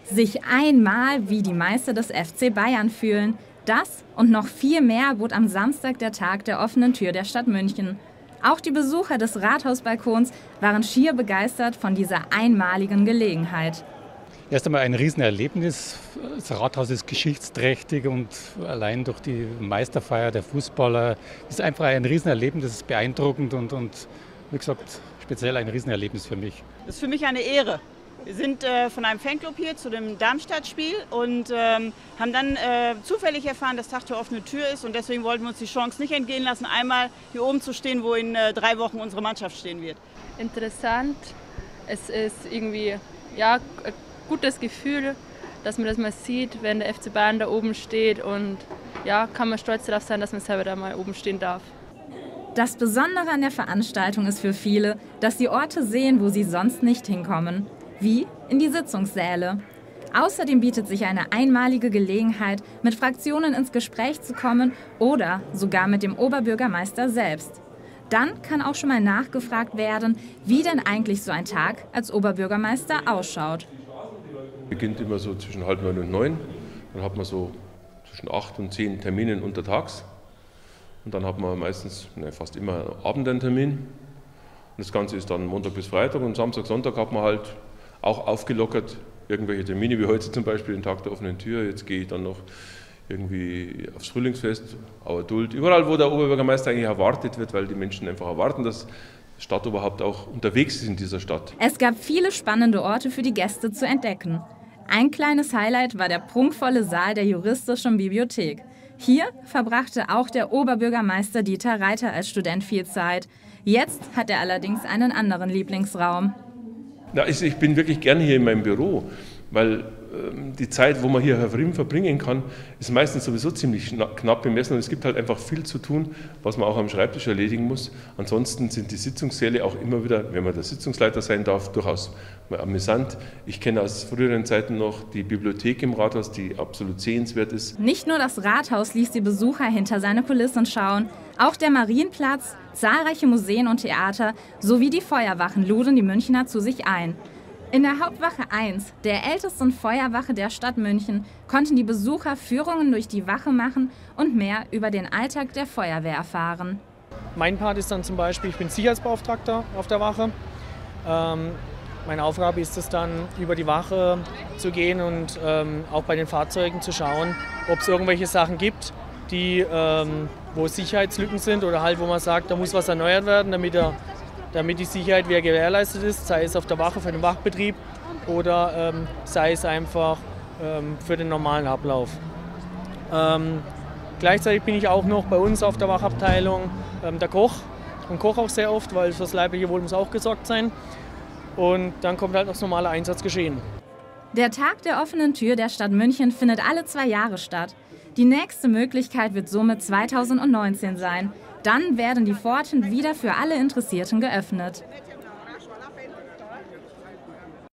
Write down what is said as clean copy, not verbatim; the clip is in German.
Sich einmal wie die Meister des FC Bayern fühlen. Das und noch viel mehr bot am Samstag der Tag der offenen Tür der Stadt München. Auch die Besucher des Rathausbalkons waren schier begeistert von dieser einmaligen Gelegenheit. Erst einmal ein Riesenerlebnis. Das Rathaus ist geschichtsträchtig und allein durch die Meisterfeier der Fußballer ist einfach ein Riesenerlebnis, das ist beeindruckend und wie gesagt, speziell ein Riesenerlebnis für mich. Das ist für mich eine Ehre. Wir sind von einem Fanclub hier zu dem Darmstadt-Spiel und haben dann zufällig erfahren, dass Tag der offenen Tür ist und deswegen wollten wir uns die Chance nicht entgehen lassen, einmal hier oben zu stehen, wo in 3 Wochen unsere Mannschaft stehen wird. Interessant. Es ist irgendwie ein gutes Gefühl, dass man das mal sieht, wenn der FC Bayern da oben steht und ja, kann man stolz darauf sein, dass man selber da mal oben stehen darf. Das Besondere an der Veranstaltung ist für viele, dass sie Orte sehen, wo sie sonst nicht hinkommen. Wie in die Sitzungssäle. Außerdem bietet sich eine einmalige Gelegenheit, mit Fraktionen ins Gespräch zu kommen oder sogar mit dem Oberbürgermeister selbst. Dann kann auch schon mal nachgefragt werden, wie denn eigentlich so ein Tag als Oberbürgermeister ausschaut. Beginnt immer so zwischen 8:30 und 9. Dann hat man so zwischen 8 und 10 Termine untertags. Und dann hat man meistens, fast immer Abend einen Termin. Und das Ganze ist dann Montag bis Freitag und Samstag, Sonntag hat man halt auch aufgelockert irgendwelche Termine, wie heute zum Beispiel den Tag der offenen Tür. Jetzt gehe ich dann noch irgendwie aufs Frühlingsfest, Auerduld, überall, wo der Oberbürgermeister eigentlich erwartet wird, weil die Menschen einfach erwarten, dass das Stadtoberhaupt auch unterwegs ist in dieser Stadt. Es gab viele spannende Orte für die Gäste zu entdecken. Ein kleines Highlight war der prunkvolle Saal der Juristischen Bibliothek. Hier verbrachte auch der Oberbürgermeister Dieter Reiter als Student viel Zeit. Jetzt hat er allerdings einen anderen Lieblingsraum. Ich bin wirklich gerne hier in meinem Büro, weil die Zeit, wo man hier verbringen kann, ist meistens sowieso ziemlich knapp bemessen und es gibt halt einfach viel zu tun, was man auch am Schreibtisch erledigen muss. Ansonsten sind die Sitzungssäle auch immer wieder, wenn man der Sitzungsleiter sein darf, durchaus mal amüsant. Ich kenne aus früheren Zeiten noch die Bibliothek im Rathaus, die absolut sehenswert ist. Nicht nur das Rathaus ließ die Besucher hinter seine Kulissen schauen, auch der Marienplatz, zahlreiche Museen und Theater sowie die Feuerwachen luden die Münchner zu sich ein. In der Hauptwache 1, der ältesten Feuerwache der Stadt München, konnten die Besucher Führungen durch die Wache machen und mehr über den Alltag der Feuerwehr erfahren. Mein Part ist dann zum Beispiel, ich bin Sicherheitsbeauftragter auf der Wache. Meine Aufgabe ist es dann, über die Wache zu gehen und auch bei den Fahrzeugen zu schauen, ob es irgendwelche Sachen gibt, wo Sicherheitslücken sind oder halt, wo man sagt, da muss was erneuert werden, damit die Sicherheit wieder gewährleistet ist, sei es auf der Wache für den Wachbetrieb oder sei es einfach für den normalen Ablauf. Gleichzeitig bin ich auch noch bei uns auf der Wachabteilung der Koch und koche auch sehr oft, weil fürs leibliche Wohl muss auch gesorgt sein. Und dann kommt halt noch das normale Einsatzgeschehen. Der Tag der offenen Tür der Stadt München findet alle 2 Jahre statt. Die nächste Möglichkeit wird somit 2019 sein. Dann werden die Pforten wieder für alle Interessierten geöffnet.